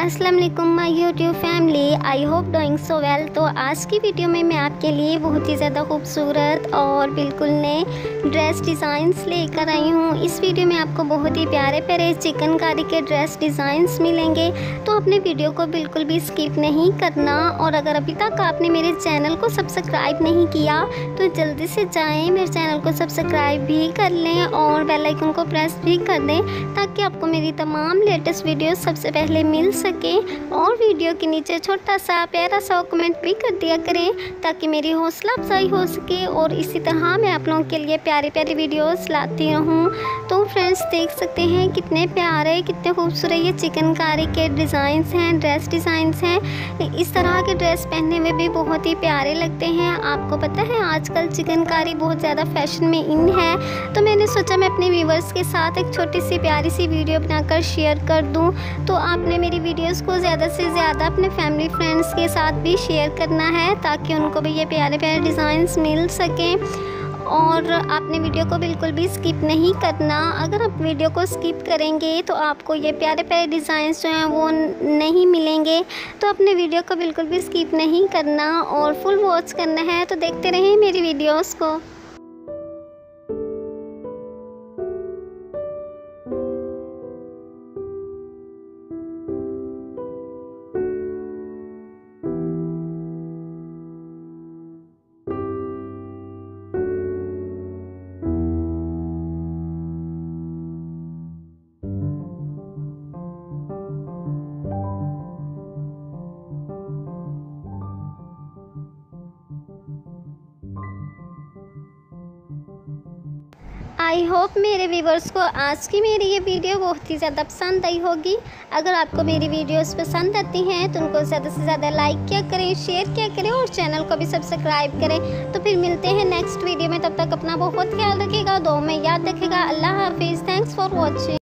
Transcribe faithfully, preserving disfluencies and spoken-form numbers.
अस्सलाम वालेकुम my YouTube family, I hope doing so well. तो आज की वीडियो में मैं आपके लिए बहुत ही ज़्यादा खूबसूरत और बिल्कुल नए ड्रेस डिज़ाइंस लेकर आई हूँ। इस वीडियो में आपको बहुत ही प्यारे प्यारे चिकनकारी के ड्रेस डिज़ाइंस मिलेंगे, तो अपने वीडियो को बिल्कुल भी स्किप नहीं करना। और अगर अभी तक आपने मेरे चैनल को सब्सक्राइब नहीं किया तो जल्दी से जाएँ, मेरे चैनल को सब्सक्राइब भी कर लें और बेल आइकन को प्रेस भी कर दें, ताकि आपको मेरी तमाम लेटेस्ट वीडियो सबसे पहले मिल सके। और वीडियो के नीचे छोटा सा प्यारा सा कमेंट भी कर दिया करें, ताकि मेरी हौसला अफजाई हो सके और इसी तरह मैं आप लोगों के लिए प्यारे प्यारे वीडियोस लाती रहूं। तो फ्रेंड्स, देख सकते हैं कितने प्यारे कितने खूबसूरत ये चिकनकारी के डिज़ाइंस हैं, ड्रेस डिज़ाइंस हैं। इस तरह के ड्रेस पहनने में भी बहुत ही प्यारे लगते हैं। आपको पता है आजकल चिकनकारी बहुत ज़्यादा फैशन में इन है, तो मैंने सोचा मैं अपने व्यूवर्स के साथ एक छोटी सी प्यारी सी वीडियो बनाकर शेयर कर दूं। तो आपने मेरी वीडियोस को ज़्यादा से ज़्यादा अपने फैमिली फ्रेंड्स के साथ भी शेयर करना है, ताकि उनको भी ये प्यारे प्यारे डिज़ाइंस मिल सकें। और आपने वीडियो को बिल्कुल भी स्किप नहीं करना। अगर आप वीडियो को स्किप करेंगे तो आपको ये प्यारे प्यारे डिज़ाइंस जो हैं वो नहीं मिलेंगे। तो अपने वीडियो को बिल्कुल भी स्किप नहीं करना और फुल वॉच करना है। तो देखते रहें मेरी वीडियोस को। आई होप मेरे व्यूवर्स को आज की मेरी ये वीडियो बहुत ही ज़्यादा पसंद आई होगी। अगर आपको मेरी वीडियोस पसंद आती हैं तो उनको ज़्यादा से ज़्यादा लाइक किया करें, शेयर किया करें और चैनल को भी सब्सक्राइब करें। तो फिर मिलते हैं नेक्स्ट वीडियो में, तब तक अपना बहुत ख्याल रखिएगा, दुआ में याद रखिएगा। अल्लाह हाफिज़। Thanks for watching.